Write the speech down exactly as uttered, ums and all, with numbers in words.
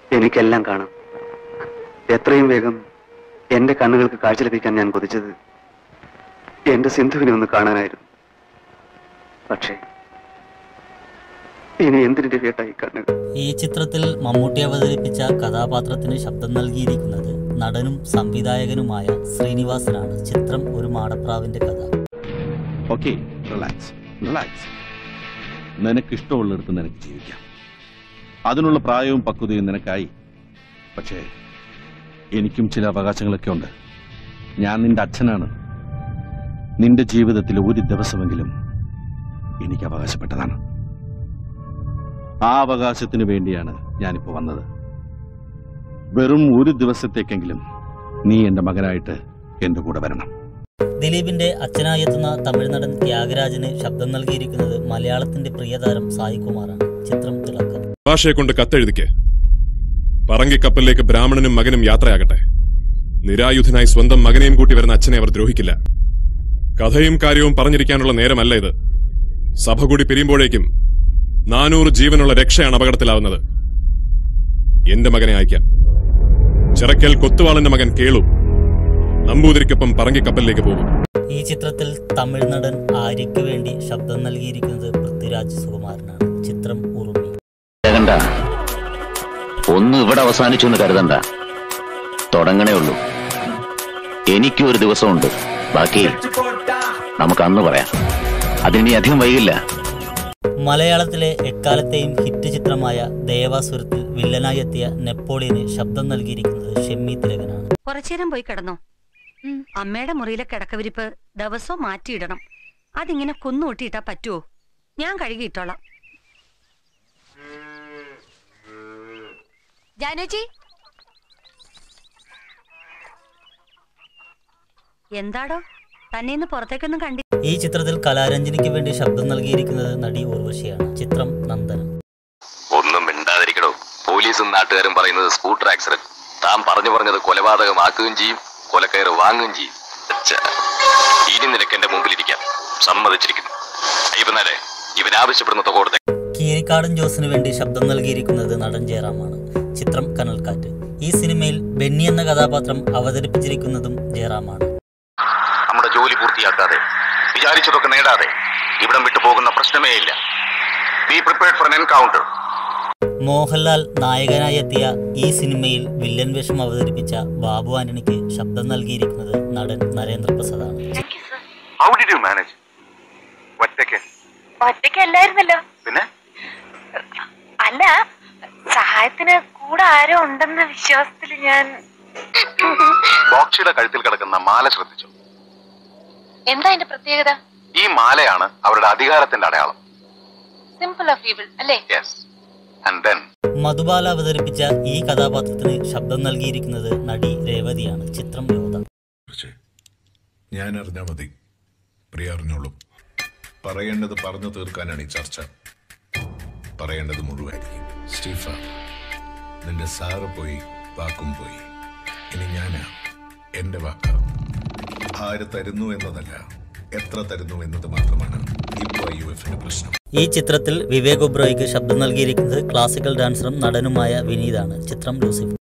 എനിക്കെല്ലാം കാണാം. എത്രയും വേഗം എന്റെ കണ്ണുകൾക്ക് കാഴ്ച ലഭിക്കാൻ ഞാൻ കൊതിച്ചത് എന്റെ സിന്ധുവിനെ ഒന്ന് കാണാനായിരുന്നു. പക്ഷേ ഇനി എന്തിന്റെ കേട്ടായി കണ്ണുകൾ. ഈ ചിത്രത്തിൽ മമ്മൂട്ടി അവതരിപ്പിച്ച കഥാപാത്രത്തിന് ശബ്ദം നൽകിയിരിക്കുന്നത് നടനും സംവിധായകനുമായ ശ്രീനിവാസനാണ്. ചിത്രം ഒരു മാടപ്രാവിന്റെ കഥ. Okay, relax relax. നിനക്ക് ഇഷ്ടമുള്ളിടത്ത് നിനക്ക് ജീവിക്കാം. അതിനുള്ള പ്രായവും പക്വതയും നിനക്കായി. പക്ഷേ എനിക്കും ചില അവകാശങ്ങളൊക്കെ ഉണ്ട്. ഞാൻ നിന്റെ അച്ഛനാണ്. നിന്റെ ജീവിതത്തിൽ ഒരു ദിവസമെങ്കിലും എനിക്ക് അവകാശപ്പെട്ടതാണ്. ആ അവകാശത്തിന് വേണ്ടിയാണ് ഞാനിപ്പോ വന്നത്. വെറും ഒരു ദിവസത്തേക്കെങ്കിലും നീ എന്റെ മകനായിട്ട് എന്റെ കൂടെ വരണം. ദിലീപിന്റെ അച്ഛനായി എത്തുന്ന തമിഴ് നടൻ ത്യാഗരാജന് ശബ്ദം നൽകിയിരിക്കുന്നത് മലയാളത്തിന്റെ പ്രിയതാരം സായികുമാറാണ്. ചിത്രം തിളക്കം. ഭാഷയെ കൊണ്ട് കത്തെഴുതിക്ക്. പറങ്കിക്കപ്പലിലേക്ക് ബ്രാഹ്മണനും മകനും യാത്രയാകട്ടെ. നിരായുധനായി സ്വന്തം മകനെയും കൂട്ടി വരുന്ന അച്ഛനെ അവർ ദ്രോഹിക്കില്ല. കഥയും കാര്യവും പറഞ്ഞിരിക്കാനുള്ള നേരമല്ല ഇത്. സഭ കൂടി പിരിയുമ്പോഴേക്കും നാനൂറ് ജീവനുള്ള രക്ഷയാണ് അപകടത്തിലാവുന്നത്. എന്റെ മകനെ അയക്കാൻ. ചിറക്കൽ കൊത്തുവാളന്റെ മകൻ കേളു നമ്പൂതിരിക്കൊപ്പം പറങ്കിക്കപ്പലിലേക്ക് പോകും. ഈ ചിത്രത്തിൽ തമിഴ് നടൻ ആര്യയ്ക്ക് വേണ്ടി ശബ്ദം നൽകിയിരിക്കുന്നത് പൃഥ്വിരാജ് സുകുമാരനാണ്. ചിത്രം ഉറുമി. ഒന്ന് ഇവിടെ അവസാനിച്ചു എന്ന് കരുതണ്ട, തുടങ്ങണേ ഉള്ളൂ. എനിക്കും ഒരു ദിവസമുണ്ട്. ബാക്കി നമുക്ക് അന്ന് പറയാം. അതിനി അധികം വൈകില്ല. മലയാളത്തിലെ എക്കാലത്തെയും ഹിറ്റ് ചിത്രമായ ദേവാസുരത്തിൽ വില്ലനായി എത്തിയ നെപ്പോളിയന് ശബ്ദം നൽകിയിരിക്കുന്നത് ഷെമ്മി തിലകനാണ്. കുറച്ചേരം പോയി കിടന്നോ. അമ്മയുടെ മുറിയിലെ കിടക്കവിരിപ്പ് ദിവസവും മാറ്റിയിടണം. അതിങ്ങനെ കുന്നൂട്ടിയിട്ടാ പറ്റുമോ? ഞാൻ കഴുകിയിട്ടോളാം. ജാനുജി, എന്താടോ തന്നെ ഇന്ന് പുറത്തേക്കൊന്നും കണ്ടി. ഈ ചിത്രത്തിൽ കലാരഞ്ജിനിക്ക് വേണ്ടി ശബ്ദം നൽകിയിരിക്കുന്നത് നടി ഊർവശിയാണ്. ചിത്രം നന്ദനം. ഒന്നും മിണ്ടാതിരിക്കണോ. പോലീസും നാട്ടുകാരും പറയുന്നത് സ്കൂട്ടർ ആക്സിഡന്റ്. താൻ പറഞ്ഞു പറഞ്ഞത് കൊലപാതകമാക്കുകയും ചെയ്യും, കൊലക്കയറ് വാങ്ങുകയും ചെയ്യും. ഇനി നിനക്ക് എന്റെ മുമ്പിലിരിക്കാം. സമ്മതിച്ചിരിക്കുന്നു. ഇവനേ ഇവൻ ആവശ്യപ്പെടുന്ന തുക കൊടുത്തേ. കീരിക്കാടൻ ജോസിന് വേണ്ടി ശബ്ദം നൽകിയിരിക്കുന്നത് നടൻ ജയറാമാണ്. ചിത്രം കനൽക്കാറ്റ്. ഈ സിനിമയിൽ ബെന്നി എന്ന കഥാപാത്രം അവതരിപ്പിച്ചിരിക്കുന്നതും ജയറാമാണ്. നമ്മുടെ ജോലി പൂർത്തിയാക്കാതെ വിചാരിച്ചതൊക്കെ നേടാതെ ഇവിടം വിട്ടു പോകുന്ന പ്രശ്നമേ ഇല്ല. Be prepared for an encounter. Mohanlal നായകനായി എത്തിയ ഈ സിനിമയിൽ വില്ലൻ വേഷം അവതരിപ്പിച്ച ബാബു ആന്റണിക്ക് ശബ്ദം നൽകിയിരിക്കുന്നത് നടൻ നരേന്ദ്രപ്രസാദാണ്. ഒറ്റയ്ക്കല്ലായിരുന്നല്ലോ. പിന്നെ അല്ല, സഹായത്തിന് കൂടെ ആരോ ഉണ്ടെന്ന വിശ്വാസത്തിൽ ഞാൻ. ബോക്സിയുടെ കഴുത്തിൽ കിടക്കുന്ന മാല ശ്രദ്ധിച്ചു? എന്താ അതിന്റെ പ്രത്യേകത? ഈ മാലയാണ് അവരുടെ അധികാരത്തിന്റെ അടയാളം. സിമ്പിൾ ഓഫ് ഈവിൾ അല്ലേ? യെസ്. ആൻഡ് ദെൻ മധുബാല അവതരിപ്പിച്ച ഈ കഥാപാത്രത്തിന് ശബ്ദം നൽകിയിരിക്കുന്നത് നടി രേവതിയാണ്. ചിത്രം യോധ. ഞാൻ അറിഞ്ഞാൽ മതി, പ്രിയ അറിഞ്ഞോളും. പറയേണ്ടത് പറഞ്ഞു തീർക്കാനാണ് ഈ ചർച്ച. പറയേണ്ടത് മുഴുവായിരിക്കും. സ്റ്റീഫ, നിന്റെ സാറ് പോയി, വാക്കും പോയി. ഇനി ഞാനാ എന്റെ വാക്ക്. ആര് തരുന്നു എന്നതല്ല, എത്ര തരുന്നു എന്നത് മാത്രമാണ് ഇപ്പോൾ യു എഫിന്റെ പ്രശ്നം. ഈ ചിത്രത്തിൽ വിവേക് ഒബ്രോയ്ക്ക് ശബ്ദം നൽകിയിരിക്കുന്നത് ക്ലാസിക്കൽ ഡാൻസറും നടനുമായ വിനീതാണ്. ചിത്രം ലൂസിഫർ.